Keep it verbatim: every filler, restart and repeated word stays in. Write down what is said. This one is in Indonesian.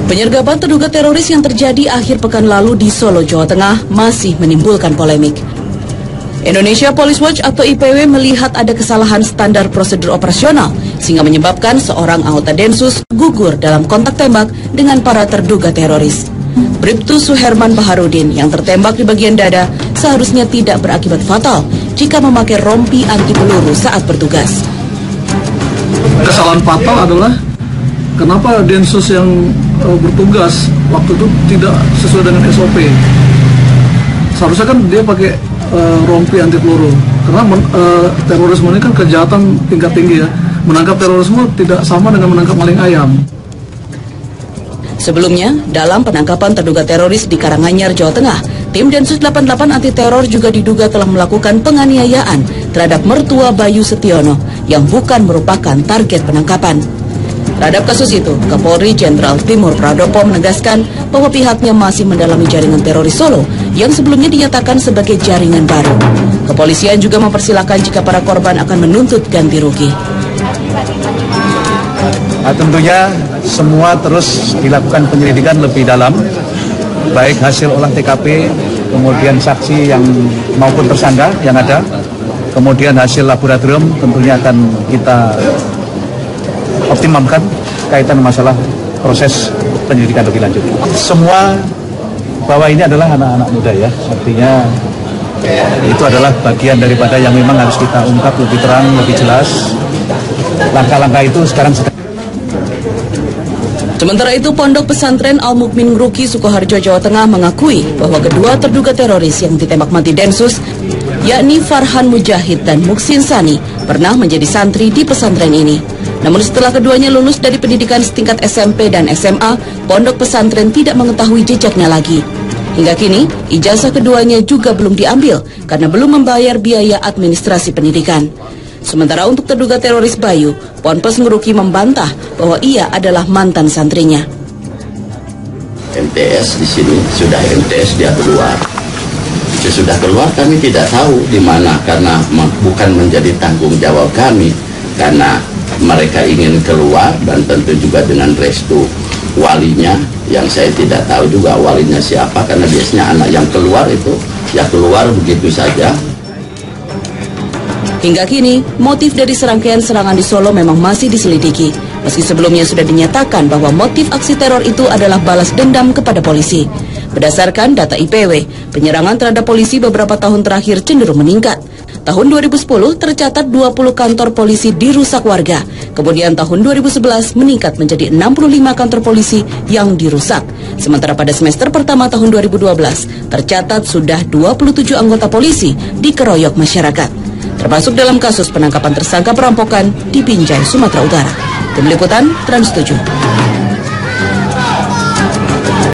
Penyergapan terduga teroris yang terjadi akhir pekan lalu di Solo, Jawa Tengah masih menimbulkan polemik. Indonesia Police Watch atau I P W melihat ada kesalahan standar prosedur operasional sehingga menyebabkan seorang anggota Densus gugur dalam kontak tembak dengan para terduga teroris. Bribtu Suherman Baharudin yang tertembak di bagian dada seharusnya tidak berakibat fatal jika memakai rompi anti peluru saat bertugas. Kesalahan fatal adalah kenapa Densus yang uh, bertugas waktu itu tidak sesuai dengan S O P. Seharusnya kan dia pakai uh, rompi anti peluru. Karena men, uh, terorisme ini kan kejahatan tingkat tinggi ya. Menangkap terorisme tidak sama dengan menangkap maling ayam. Sebelumnya, dalam penangkapan terduga teroris di Karanganyar, Jawa Tengah, tim Densus delapan puluh delapan anti teror juga diduga telah melakukan penganiayaan terhadap mertua Bayu Setiono yang bukan merupakan target penangkapan. Terhadap kasus itu, Kapolri Jenderal Timur Pradopo menegaskan bahwa pihaknya masih mendalami jaringan teroris Solo yang sebelumnya dinyatakan sebagai jaringan baru. Kepolisian juga mempersilahkan jika para korban akan menuntut ganti rugi. Nah, tentunya semua terus dilakukan penyelidikan lebih dalam, baik hasil olah T K P, kemudian saksi yang maupun tersangka yang ada, kemudian hasil laboratorium tentunya akan kita optimalkan kaitan masalah proses penyelidikan lebih lanjut. Semua bahwa ini adalah anak-anak muda ya, artinya itu adalah bagian daripada yang memang harus kita ungkap lebih terang, lebih jelas. Langkah-langkah itu sekarang sedang. Sementara itu, Pondok Pesantren Al-Mukmin Ngruki, Sukoharjo, Jawa Tengah mengakui bahwa kedua terduga teroris yang ditembak mati Densus, yakni Farhan Mujahid dan Muksin Sani, pernah menjadi santri di pesantren ini. Namun setelah keduanya lulus dari pendidikan setingkat S M P dan S M A, Pondok Pesantren tidak mengetahui jejaknya lagi. Hingga kini, ijazah keduanya juga belum diambil karena belum membayar biaya administrasi pendidikan. Sementara untuk terduga teroris Bayu, Ponpes Ngruki membantah bahwa ia adalah mantan santrinya. M T S di sini sudah M T S dia keluar. Sesudah keluar kami tidak tahu di mana karena bukan menjadi tanggung jawab kami karena mereka ingin keluar dan tentu juga dengan restu walinya yang saya tidak tahu juga walinya siapa karena biasanya anak yang keluar itu ya keluar begitu saja. Hingga kini, motif dari serangkaian serangan di Solo memang masih diselidiki. Meski sebelumnya sudah dinyatakan bahwa motif aksi teror itu adalah balas dendam kepada polisi. Berdasarkan data I P W, penyerangan terhadap polisi beberapa tahun terakhir cenderung meningkat. Tahun dua ribu sepuluh tercatat dua puluh kantor polisi dirusak warga. Kemudian tahun dua ribu sebelas meningkat menjadi enam puluh lima kantor polisi yang dirusak. Sementara pada semester pertama tahun dua ribu dua belas tercatat sudah dua puluh tujuh anggota polisi dikeroyok masyarakat. Termasuk dalam kasus penangkapan tersangka perampokan di Binjai, Sumatera Utara. Tim Liputan Trans tujuh.